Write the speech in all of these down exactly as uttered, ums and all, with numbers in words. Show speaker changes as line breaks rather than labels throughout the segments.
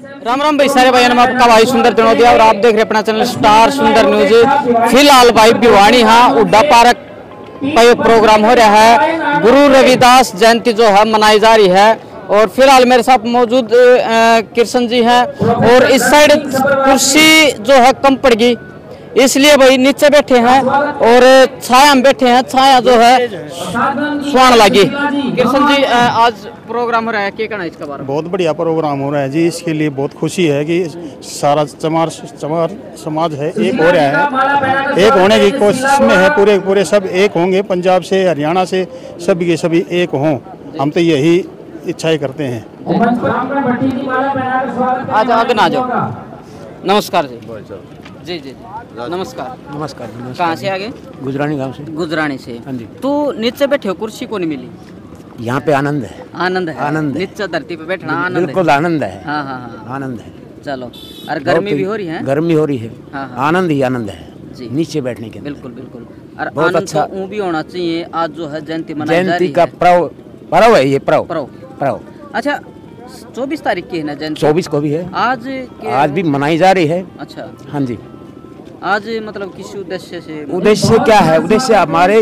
राम राम भाई सारे भाई, आपका भाई सुंदर दिनोदिया और आप देख रहे अपना चैनल स्टार सुंदर न्यूज। फिलहाल भाई भिवानी हाँ उड्डा पार्क पर प्रोग्राम हो रहा है। गुरु रविदास जयंती जो है मनाई जा रही है और फिलहाल मेरे साथ मौजूद कृष्ण जी हैं और इस साइड कुर्सी जो है कम पड़ गई, इसलिए भाई नीचे बैठे हैं और छाया में बैठे हैं। छाया जो है सुहान लगी। कृष्ण जी आज प्रोग्राम हो रहा है, क्या कहना है इसका बारे में?
बहुत बढ़िया प्रोग्राम हो रहा है जी। इसके लिए बहुत खुशी है कि सारा चमार चमार समाज है एक हो रहा है, एक होने की कोशिश में है। पूरे पूरे सब एक होंगे, पंजाब से हरियाणा से सभी के सभी एक हों, हम तो यही इच्छाएं करते हैं।
आज आगे ना जाओ। नमस्कार जी। जी जी जी नमस्कार।
नमस्कार।
कहाँ से आगे?
गुजरानी गांव से।
गुजरानी से।
हाँ जी।
तो नीचे बैठे हो, कुर्सी को नहीं मिली?
यहाँ पे आनंद है।
आनंद है।
आनंद है।
नीचे धरती पे बैठना आनंद है।
बिल्कुल आनंद है।
हाँ हाँ हाँ
आनंद है।
चलो, और गर्मी भी हो रही है।
गर्मी हो रही है।
हाँ हाँ।
आनंद ही आनंद है
जी,
नीचे बैठने के।
बिल्कुल बिल्कुल। और
बहुत
आनंद
अच्छा
तो भी होना चाहिए। आज जो है जयंती मनाई जा
जयंती
रही
का
है।
पर्व पर्व है ये पर्व
पर्व
पर्व
अच्छा, चौबीस तारीख की है ना जयंती?
चौबीस को भी है।
आज के...
आज भी मनाई जा रही है।
अच्छा
हाँ जी।
आज मतलब किस उद्देश्य से?
उद्देश्य क्या है? उद्देश्य हमारे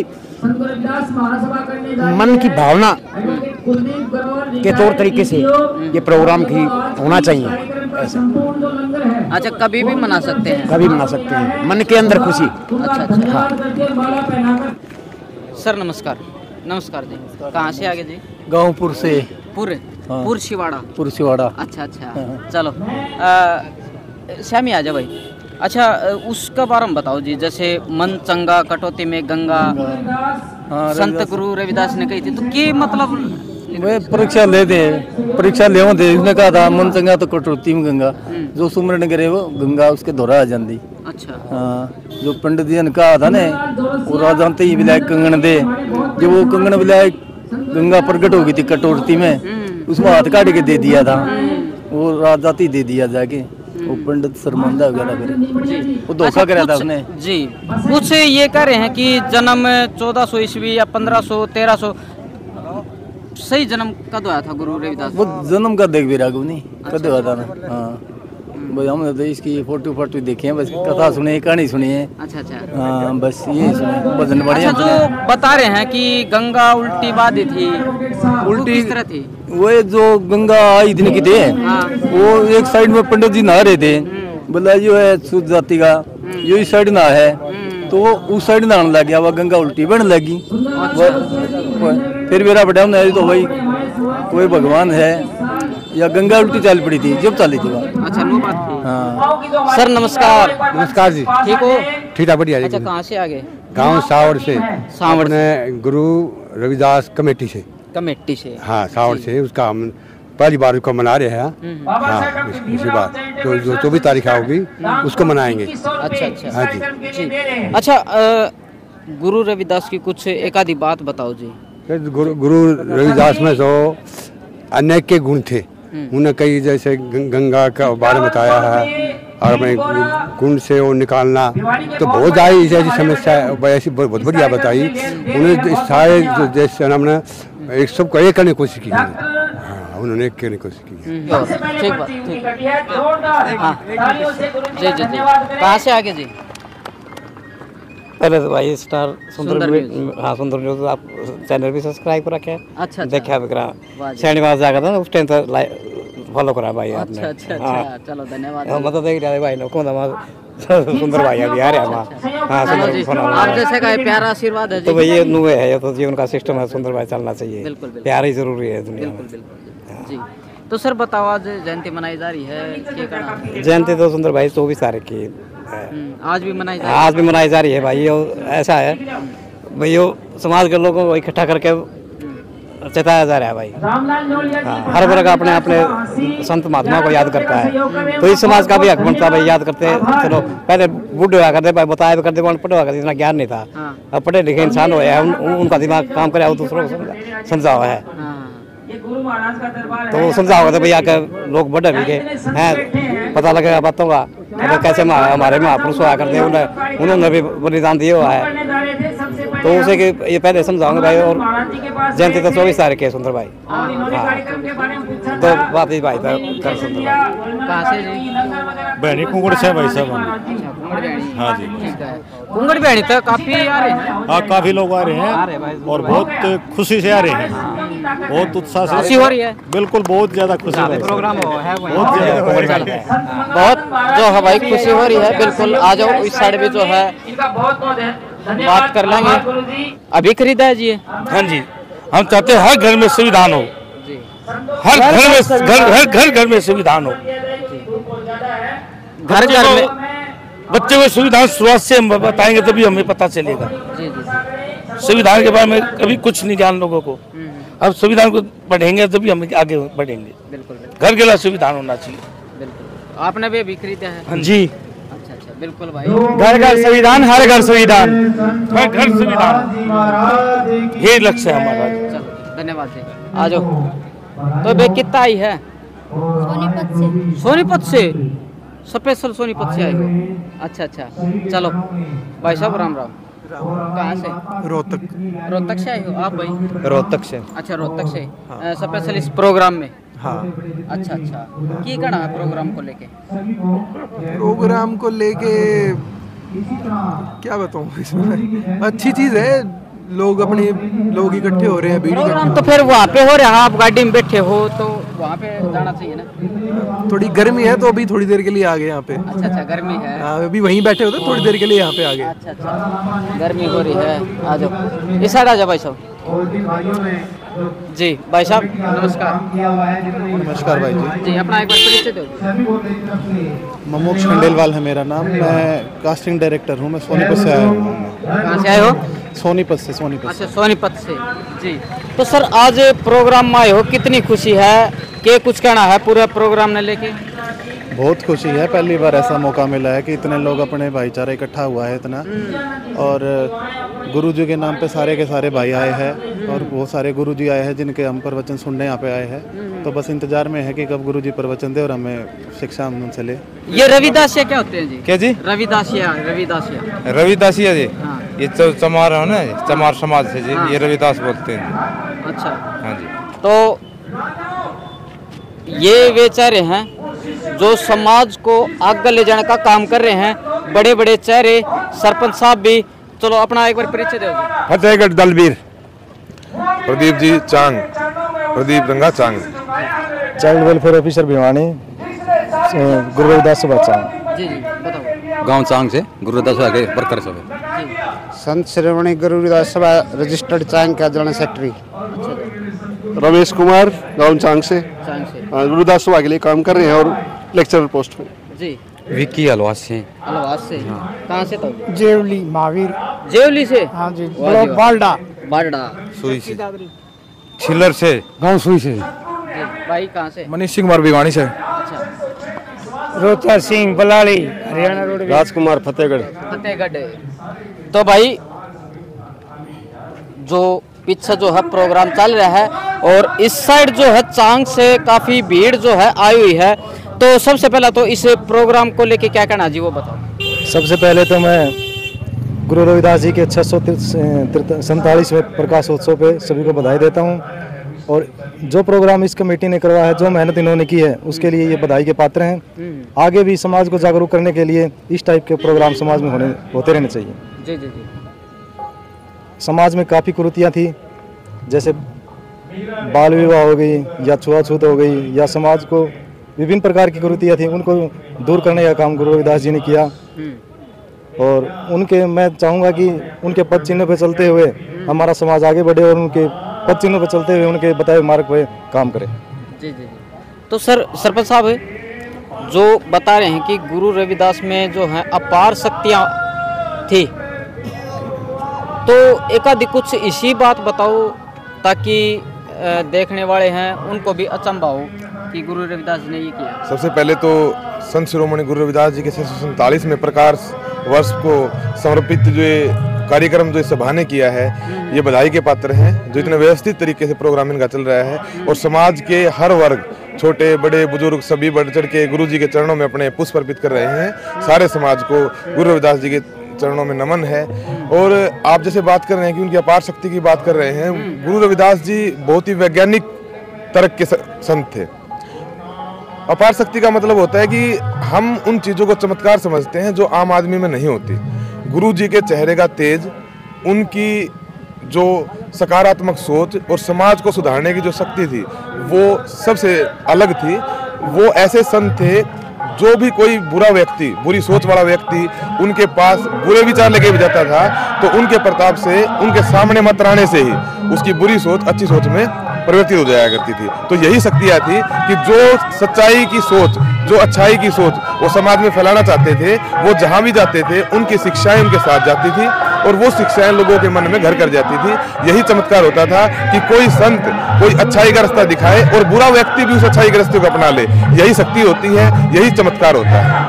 मन की भावना के तौर तरीके से ये प्रोग्राम की होना चाहिए। ऐसा
अच्छा, कभी भी मना सकते हैं?
कभी मना सकते हैं, मन के अंदर खुशी।
अच्छा अच्छा।
हाँ।
सर नमस्कार। नमस्कार जी। कहाँ से आगे जी?
गाँवपुर से।
पूरे
हाँ।
पुर शिवाड़ा।
पुर शिवाड़ा।
अच्छा अच्छा। चलो श्यामी आ जा भाई। अच्छा, उसका बारे में बताओ जी। जैसे मन चंगा कटौती में गंगा,
हाँ,
संत गुरु रविदास ने कही थी, तो क्या मतलब?
वे परीक्षा ले दे परीक्षा ले दे उसने कहा था मन चंगा तो कटौती में गंगा, जो सुमरन करे वो गंगा उसके दोहरा आ जाती।
अच्छा
हाँ, जो पंडित जी ने कहा था ने वो राजा ही विलायक कंगन दे, जब वो कंगन विलायक गंगा प्रकट हो गई थी कटौती में, उसमें हाथ काट के दे दिया था, वो राजा ही दे दिया जाके, वो पंडित शर्मांदा हो गया था फिर, वो धोखा कराया था उसने
जी। कुछ ये कह रहे हैं कि जन्म चौदह सौ ईस्वी या पंद्रह सौ तेरह सौ, सही जन्म कद आया था गुरु रविदास?
वो जन्म का देख भी राघव नहीं कद हुआ था ना। हाँ भाई, हमने तो इसकी फोटो फोटो देखे हैं, बस कथा सुनी, कहानी सुनी है।
अच्छा अच्छा।
हाँ बस ये सुने, भजन बढ़िया।
अच्छा, जो बता रहे हैं कि गंगा उल्टी बाधी थी, उल्टी किस तरह थी?
वो जो गंगा आई दिन की थे,
हाँ।
वो एक साइड में पंडित जी नहा रहे थे, बोला जो है शुद्ध जाति का जो इस साइड नहा है, तो वो उस साइड नहाने लग गया, वो गंगा उल्टी बढ़ने लगी। फिर मेरा बेटा नहीं तो भाई कोई भगवान है या गंगा उल्टी चल पड़ी थी, जब चली थी वो।
अच्छा, वो बात थी।
हाँ।
सर नमस्कार।
नमस्कार जी।
ठीक हो?
ठीक है, बढ़िया जी।
अच्छा, कहाँ से आगे?
गांव सावड़ से।
सावड़
ने गुरु रविदास कमेटी से।
कमेटी से?
हाँ, सावड़ से। उसका हम पहली बार उसको मना रहे हैं। हाँ, इसी बात तो जो चौबीस तारीख होगी उसको मनाएंगे।
अच्छा अच्छा।
हाँ जी
जी। अच्छा, गुरु रविदास की कुछ एक आधी बात बताओ जी।
गुरु गुरु रविदास में जो अनेक के गुण थे, उन्हें कई जैसे गंगा का बारे में बताया है, और अपने गुण से वो निकालना, तो बहुत सारी ऐसी समस्या ऐसी बहुत बढ़िया बताई उन्हें। सारे जैसे हमने एक सबको एक करने की कोशिश की, हाँ उन्होंने एक करने की कोशिश की।
ठीक बात, ठीक। हाँ जी जी जी। कहाँ से आगे जी?
पहले तो भाई स्टार सुंदर,
सुंदर
हाँ सुंदर न्यूज़ आप चैनल भी सब्सक्राइब कर रखे हैं।
अच्छा
देखा बिकरा शनिवार जाकर था उस टाइम तो फॉलो करा भाई आपने।
अच्छा अच्छा अच्छा। चलो धन्यवाद।
हाँ मतलब देख रहे भाई लोग कौन सुंदर भाई अभी आ रहे हैं। हाँ सुंदर,
आप जैसे का प्यारा आशीर्वाद है जी।
तो भाई ये नुए है, ये तो जीवन का सिस्टम है, सुंदर भाई चलना चाहिए।
बिल्कुल बिल्कुल,
प्यार ही जरूरी है दुनिया में।
बिल्कुल बिल्कुल जी। तो सर बताओ, आज जयंती मनाई जा रही है, क्या करना?
जयंती तो सुंदर भाई चौबीस तारीख की
आज भी मनाई जा
आज भी मनाई जा रही है भाई। ऐसा है भाई, वो समाज के लोगों को इकट्ठा करके चेताया जा रहा है भाई। हाँ, हर वर्ग अपने अपने संत महात्मा को याद करता है, तो इस समाज का भी हक बनता है भाई, याद करते हैं। चलो पहले बूढ़े हुआ करते भाई, बताया भी करते, पढ़े हुआ करते, इतना ज्ञान नहीं था। अब पढ़े लिखे इंसान हुए हैं, उन, उनका दिमाग काम करे, दूसरों को समझा हुआ है, तो वो समझा होगा तो भैया के लोग बढ़े लिखे हैं, पता लगेगा बातों का कैसे हमारे महापुरुष हुआ करते हैं, उन्होंने भी बलिदान दिया हुआ है। तो उसे कि ये पहले समझाऊंगे भाई। और जयंती तो चौबीस तारीख है सुंदर भाई। हाँ तो बात ही भाई था कर सुंदर भाई।
कहाँ से जी?
बहनी कुंगड़ से भाई साहब। हाँ जी,
कुंगड़ बहनी तो काफी आ रहे हैं।
हाँ काफी लोग आ रहे हैं और बहुत खुशी से आ रहे हैं, बहुत उत्साह से
खुशी हो रही है।
बिल्कुल बहुत ज्यादा खुशी है।
प्रोग्राम है
बहुत ज्यादा
बहुत जो है भाई खुशी हो रही है। बिल्कुल आ जाओ, इस साइड भी जो है बात कर लेंगे। अभी खरीदा है जी?
हाँ जी, हम चाहते हैं हर घर में सुविधान हो, हर घर में घर हर घर घर में सुविधान हो,
घर घर में
बच्चे को सुविधाएं शुरुआत से हम बताएंगे तभी हमें पता चलेगा। सुविधाओं के बारे में कभी कुछ नहीं जान लोगों को, अब सुविधाओं को बढ़ेंगे तभी हम आगे बढ़ेंगे। घर के लिए सुविधा होना चाहिए।
बिल्कुल। आपने भी अभी खरीदा है?
हाँ जी।
अच्छा अच्छा, बिल्कुल भाई।
घर घर संविधान, हर घर संविधान,
हर घर सुविधान, ये लक्ष्य है हमारा।
चलो धन्यवाद जी। आ जाओ। तो बे कितना आई है?
सोनीपत से।
सोनीपत से स्पेशल सोनीपत से आई हो? अच्छा अच्छा, चलो भाई साहब राम राम। कहाँ से?
रोहतक।
रोहतक से आई हो आप भाई?
रोहतक से।
अच्छा रोहतक से। हाँ। स्पेशल इस प्रोग्राम में?
हाँ।
अच्छा अच्छा, की कहना है प्रोग्राम को लेके?
प्रोग्राम को लेके क्या बताऊँ इसमें, अच्छी चीज़ है। लोग अपने लोग इकट्ठे हो रहे हैं।
प्रोग्राम तो फिर वहाँ पे हो रहा है, आप गाड़ी में बैठे हो तो वहाँ पे जाना चाहिए ना।
थोड़ी गर्मी है तो अभी थोड़ी देर के लिए आ गए यहाँ पे।
अच्छा अच्छा, गर्मी है।
हाँ, अभी वहीं बैठे होते, थोड़ी देर के लिए यहाँ पे आ गए।
अच्छा अच्छा, गर्मी हो रही है। आ जाओ इस साइड आ जाओ भाई साहब। जी भाई साहब नमस्कार।
नमस्कार भाई जी।
जी अपना एक बार परिचय दो।
ममोक्ष खंडेलवाल है मेरा नाम। मैं कास्टिंग डायरेक्टर हूँ। मैं सोनीपत से आया हूँ।
कहाँ से आए हो?
सोनीपत से। सोनीपत।
अच्छा सोनीपत से जी। तो सर आज प्रोग्राम में आए हो, कितनी खुशी है, के कुछ कहना है पूरे प्रोग्राम ने लेके?
बहुत खुशी है, पहली बार ऐसा मौका मिला है कि इतने लोग अपने भाईचारा इकट्ठा हुआ है इतना। और गुरुजी के नाम पे सारे के सारे भाई आए हैं और बहुत सारे गुरुजी आए हैं जिनके हम प्रवचन सुनने यहाँ पे आए हैं। तो बस इंतजार में है कि कब गुरुजी प्रवचन दे और हमें शिक्षा हम उनसे ले।
ये रविदासिया क्या होते हैं जी?
क्या जी?
रविदासिया। रविदासिया
रविदासिया जी।
हाँ।
ये तो चमार है ना, चमार समाज से जी।
हाँ।
ये रविदास बोलते हैं।
अच्छा
हाँ जी।
तो ये बेचारे हैं जो समाज को आगे ले जाने का काम कर रहे हैं, बड़े बड़े चेहरे, सरपंच साहब भी। चलो अपना एक बार परिचय दो।
Fatehgarh Dalbir Pradeep ji Chang, Pradeep Ranga Chang.
Child welfare officer Bhiwani, Guru Ravidas सभा चांग।
जी जी बताओ।
गांव चांग से गुरु रविदास आगे वर्कर सब।
संत श्रेवणी गुरु रविदास सभा रजिस्टर्ड चांग का जनरल सेक्रेटरी।
रमेश कुमार गांव चांग से,
चांग से
गुरु रविदास सभा के लिए काम कर रहे हैं और लेक्चरर पोस्ट पे।
जी।
विक्की अलवास से।
अलवास से। कहाँ से तो?
जेवली महावीर।
जेवली से?
हाँ जी। बालडा।
बालडा।
सुई से। छिलर से।
गांव सुई से।
भाई कहाँ से?
मनीष सिंह कुमार भिवानी से।
अच्छा।
रोचा सिंह बलाली हरियाणा रोड।
राजकुमार फतेहगढ़।
फतेहगढ़। तो भाई जो पीछे जो है प्रोग्राम चल रहा है और इस साइड जो है चांग से काफी भीड़ जो है आई हुई है। तो सबसे पहला तो इस प्रोग्राम को लेके क्या कहना जी वो बताओ।
सबसे पहले तो मैं गुरु रविदास जी के छः सौ सैंतालीसवें प्रकाशोत्सव पे सभी को बधाई देता हूँ। और जो प्रोग्राम इस कमेटी ने करवाया है, जो मेहनत इन्होंने की है, उसके लिए ये बधाई के पात्र हैं। आगे भी समाज को जागरूक करने के लिए इस टाइप के प्रोग्राम समाज में होने होते रहने चाहिए।
जी जी जी।
समाज में काफ़ी कुरीतियाँ थी, जैसे बाल विवाह हो गई या छुआछूत हो गई या समाज को विभिन्न प्रकार की कुरीतियाँ थी, उनको दूर करने का काम गुरु रविदास जी ने किया। और उनके मैं चाहूँगा कि उनके पद चिन्ह पर चलते हुए हमारा समाज आगे बढ़े और उनके पद चिन्ह पर चलते हुए उनके बताए मार्ग पर काम करे।
जी जी जी। तो सर सरपंच साहब जो बता रहे हैं कि गुरु रविदास में जो है अपार शक्तियाँ थी, तो एक आधी कुछ इसी बात बताओ ताकि देखने वाले हैं उनको भी अचंभा हो कि गुरु रविदास जी ने ये किया।
सबसे पहले तो संत शिरोमणि गुरु रविदास जी के छः सौ सैंतालीस में प्रकाश वर्ष को समर्पित जो कार्यक्रम जो सभा ने किया है, ये बधाई के पात्र हैं। जो इतने व्यवस्थित तरीके से प्रोग्राम इनका चल रहा है और समाज के हर वर्ग, छोटे बड़े बुजुर्ग सभी बढ़ चढ़ के गुरु जी के चरणों में अपने पुष्प अर्पित कर रहे हैं। सारे समाज को गुरु रविदास जी के चरणों में नमन है। और आप जैसे बात कर रहे हैं कि उनकी अपार शक्ति की बात कर रहे हैं, गुरु रविदास जी बहुत ही वैज्ञानिक तर्क के संत थे। अपार शक्ति का मतलब होता है कि हम उन चीज़ों को चमत्कार समझते हैं जो आम आदमी में नहीं होती। गुरु जी के चेहरे का तेज, उनकी जो सकारात्मक सोच और समाज को सुधारने की जो शक्ति थी वो सबसे अलग थी। वो ऐसे संत थे जो भी कोई बुरा व्यक्ति, बुरी सोच वाला व्यक्ति उनके पास बुरे विचार लेके भी जाता था तो उनके प्रताप से, उनके सामने मतराने से ही उसकी बुरी सोच अच्छी सोच में परिवर्तित हो जाया करती थी। तो यही शक्तियाँ थी कि जो सच्चाई की सोच, जो अच्छाई की सोच वो समाज में फैलाना चाहते थे, वो जहाँ भी जाते थे उनकी शिक्षाएं उनके साथ जाती थी और वो शिक्षाएं लोगों के मन में घर कर जाती थी। यही चमत्कार होता था कि कोई संत कोई अच्छाई का रास्ता दिखाए और बुरा व्यक्ति भी उस अच्छाई के रास्ते को अपना ले। यही शक्ति होती है, यही चमत्कार होता है।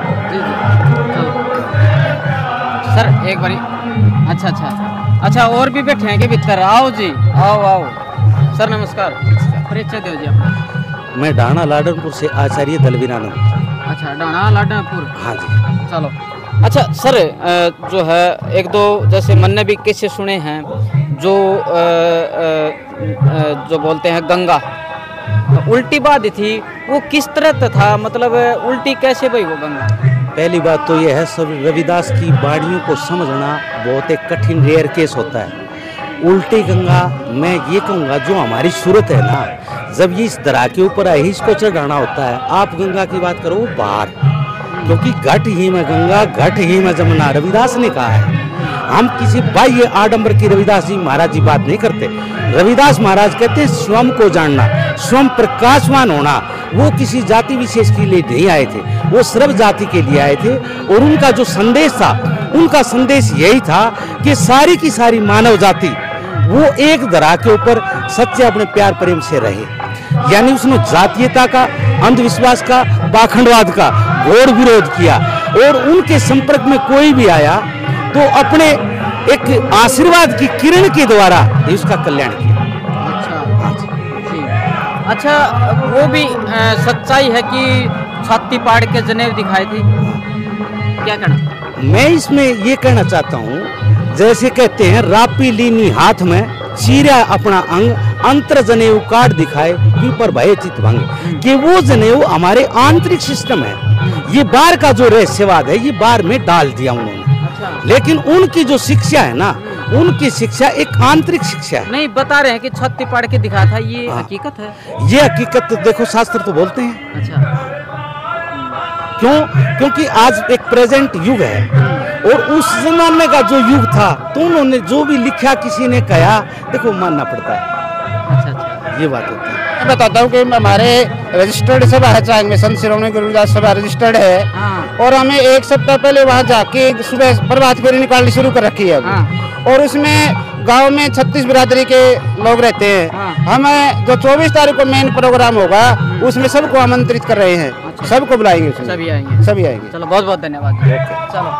सर एक बारी, अच्छा अच्छा अच्छा और भी बैठे हैं कि भीतर? आओ जी, आओ आओ। सर नमस्कार, परिचय दो जी अपना।
मैं डाणा लाडनपुर से आचार्य दलवीरानंद।
अच्छा, डाणा लाडनपुर,
हाँ जी।
चलो अच्छा सर, जो है एक दो जैसे मैंने भी किस्से सुने हैं जो आ, आ, जो बोलते हैं गंगा उल्टी बात थी, वो किस तरह था, मतलब उल्टी कैसे भाई वो गंगा?
पहली बात तो यह है, सब रविदास की वाणियों को समझना बहुत एक कठिन रेयर केस होता है। उल्टी गंगा मैं ये कहूँगा जो हमारी सूरत है ना, जब ये इस दरा के ऊपर है इसको चढ़ाना होता है। आप गंगा की बात करो बाहर, क्योंकि घट ही में गंगा, घट ही में जमुना, रविदास ने कहा है। हम किसी बाह्य आडंबर की रविदास जी महाराज जी बात नहीं करते। रविदास महाराज कहते हैं स्वयं को जानना, स्वयं प्रकाशवान होना। वो किसी जाति विशेष के लिए नहीं आए थे, वो सर्व जाति के लिए आए थे। और उनका जो संदेश था, उनका संदेश यही था कि सारी की सारी मानव जाति वो एक धरा के ऊपर सच्चे अपने प्यार प्रेम से रहे। यानी उसने जातीयता का, अंधविश्वास का, पाखंडवाद का घोर विरोध किया और उनके संपर्क में कोई भी आया तो अपने एक आशीर्वाद की किरण के द्वारा उसका कल्याण किया।
अच्छा अच्छा, वो भी आ, सच्चाई है कि छाती पाड़ के जनेऊ दिखाई थी, क्या कहना?
मैं इसमें ये कहना चाहता हूँ, जैसे कहते हैं रापी लीनी हाथ में चीरा अपना अंग, अंतर जनेऊ काट दिखाए पीपर भय चित भंग, कि वो जनेऊ हमारे आंतरिक सिस्टम है। ये बाहर का जो रहस्यवाद है ये बाहर में डाल दिया उन्होंने। लेकिन उनकी जो शिक्षा है ना, उनकी शिक्षा एक आंतरिक शिक्षा है।
नहीं, बता रहे हैं कि छत्ती पाड़ के दिखा था, ये हकीकत है?
ये हकीकत तो देखो शास्त्र तो बोलते हैं।
अच्छा,
क्यों? क्योंकि आज एक प्रेजेंट युग है और उस जमाने का जो युग था तो उन्होंने जो भी लिखा, किसी ने कहा, देखो मानना पड़ता है।
अच्छा अच्छा,
ये बात होती है।
मैं बताता हूँ कि हमारे रजिस्टर्ड सभा है चांग में, संत शिरोमणि गुरु रविदास सभा रजिस्टर्ड है।
हाँ।
और हमें एक सप्ताह पहले वहाँ जाके सुबह प्रभात फेरी निकालनी शुरू कर रखी है।
हाँ।
और उसमें गांव में छत्तीस बिरादरी के लोग रहते हैं।
हाँ।
हमें जो चौबीस तारीख को मेन प्रोग्राम होगा उसमें सबको आमंत्रित कर रहे हैं। अच्छा। सबको बुलाएंगे उसमें।
सभी आएंगे?
सभी आएंगे।
चलो बहुत बहुत धन्यवाद। चलो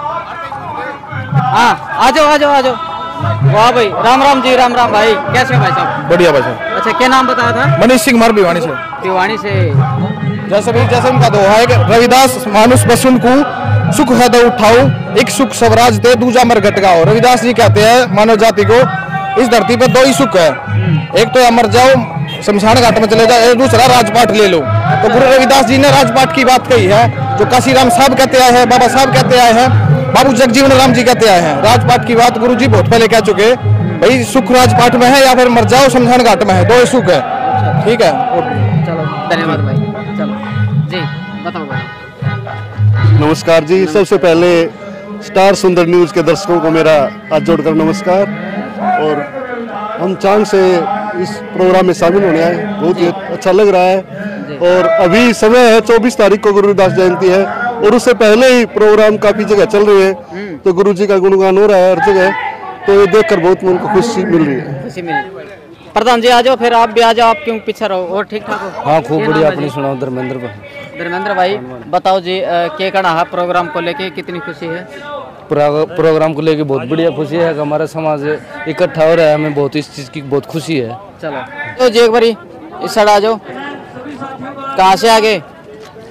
हाँ, आ जाओ आ जाओ आ जाओ। वाह भाई, राम राम जी, राम राम भाई, कैसे भाई साहब?
बढ़िया भाई साहब।
अच्छा, क्या नाम बताया था?
मनीष सिंह मार भिवानी से।
भिवानी से।
जैसे भी जैसे उनका दोहा है कि रविदास मानुष बसुन को सुख हृदय उठाओ, एक सुख स्वराज दे दूजा मर घटगाओ। रविदास जी कहते हैं मानव जाति को इस धरती पर दो ही सुख है, एक तो या मर जाओ शमशान घाट में चले जाओ, दूसरा राजपाट ले लो। तो गुरु रविदास जी ने राजपाट की बात कही है, जो काशीराम साहब कहते आए हैं, बाबा साहब कहते आए हैं, बाबू जगजीवन राम जी कहते आए हैं। राजपाट की बात गुरु जी बहुत पहले कह चुके, भाई सुख राजपाट में है या फिर मर जाओ शमशान घाट में है, दो ही सुख है। ठीक है,
चलो धन्यवाद भाई। चलो जी, बताओ भाई।
नमस्कार जी, सबसे पहले स्टार सुंदर न्यूज़ के दर्शकों को मेरा हाथ जोड़कर नमस्कार। और हम चांग से इस प्रोग्राम में शामिल होने आए, बहुत ही अच्छा लग रहा है। और अभी समय है चौबीस तारीख को गुरु रविदास जयंती है और उससे पहले ही प्रोग्राम काफी जगह चल रही है, तो गुरु जी का गुणगान हो रहा है हर जगह, तो ये देखकर बहुत मन को खुशी मिल रही है।
खुशी मिल रही है। प्रधान जी आ जाओ, फिर आप भी आ जाओ, आप क्यों पीछे रहो? और ठीक ठाक हो?
हाँ, खूब बढ़िया। अपनी सुनाओ धर्मेंद्र भाई।
धर्मेंद्र भाई बताओ जी, क्या कहना है प्रोग्राम को लेके, कितनी खुशी है?
प्रोग्राम को लेके बहुत बढ़िया खुशी है कि हमारा समाज इकट्ठा हो रहा है, हमें बहुत इस चीज़ की बहुत खुशी है।
चलो तो जी एक बारी इस साइड आ जाओ। कहाँ से आगे?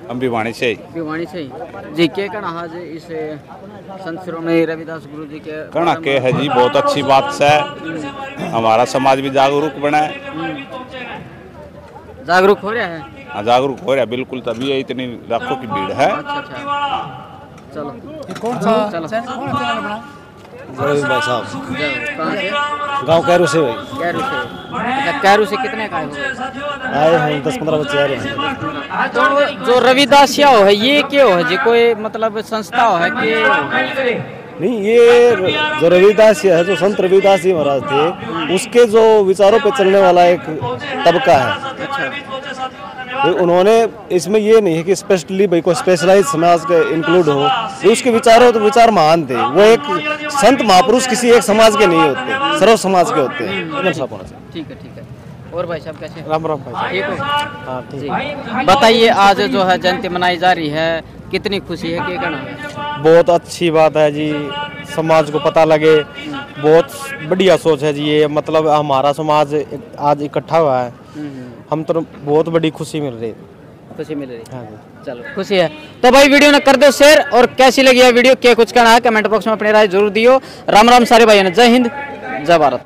हम भिवानी से
भिवानी से जी के कहना आज इस संत शिरोमणि रविदास गुरु जी के
कहना के है जी बहुत अच्छी बात है। हमारा समाज भी जागरूक बना है।
जागरूक हो रहा है।
हाँ जागरूक हो रहा है बिल्कुल, तभी इतनी लाखों की भीड़ है।
अच्छा अच्छा चलो
कौन सा
चलो
भाई साहब
कहाँ से?
गांव कैरू से भाई
कैरू से। अच्छा कैरू से कितने का है?
आए हैं दस पंद्रह बच्चे आ रहे हैं।
तो जो रविदासिया हो है ये क्या हो है जी, कोई मतलब संस्था हो है कि
नहीं? ये जो रविदास है, जो संत रविदास जी महाराज थे, उसके जो विचारों पे चलने वाला एक तबका है। तो उन्होंने इसमें ये नहीं है कि स्पेशली भाई को स्पेशलाइज समाज के इंक्लूड हो, ये उसके विचारों तो विचार महान थे। वो एक संत महापुरुष किसी एक समाज के नहीं होते, सर्व समाज के होते हैं।
ठीक है ठीक है। और भाई साहब कैसे?
राम राम भाई।
ठीक हो?
हाँ
ठीक। बताइए आज जो है जयंती मनाई जा रही है, कितनी खुशी है, क्या कहना है?
बहुत अच्छी बात है जी, समाज को पता लगे, बहुत बढ़िया सोच है जी ये। मतलब हमारा समाज आज इकट्ठा हुआ है, हम तो बहुत बड़ी खुशी मिल रही है।
खुशी मिल रही है।
हाँ जी
चलो खुशी है। तो भाई वीडियो ने कर दो शेयर, और कैसी लगी है वीडियो, क्या कुछ कहना है कमेंट बॉक्स में अपनी राय जरूर दियो। राम राम सारे भाइयों ने, जय हिंद जय भारत।